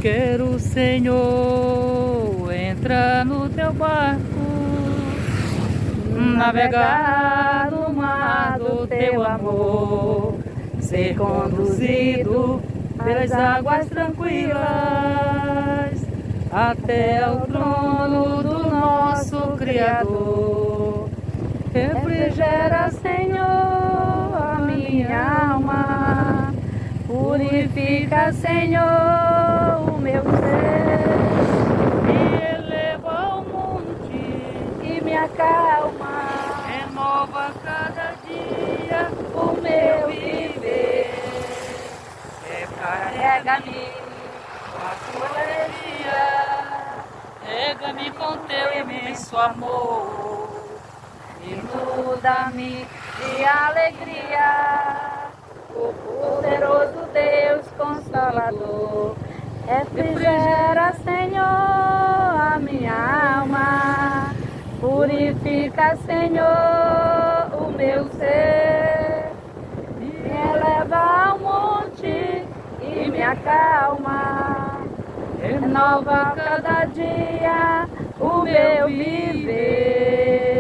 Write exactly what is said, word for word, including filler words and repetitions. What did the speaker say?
quero, Senhor, entrar no teu barco, navegar no mar do teu amor, ser conduzido pelas águas tranquilas até o trono do nosso Criador. Refrigera, Senhor, a minha alma, purifica, Senhor, o meu ser, me eleva ao monte e me acalma, renova cada dia o meu viver. Recarrega-me com a tua alegria, rega-me com teu imenso amor, inunda-me de alegria, o poderoso Deus Consolador. Refrigera, Senhor, a minha alma, purifica, Senhor, o meu ser, me eleva ao monte e me acalma, renova cada dia o meu viver.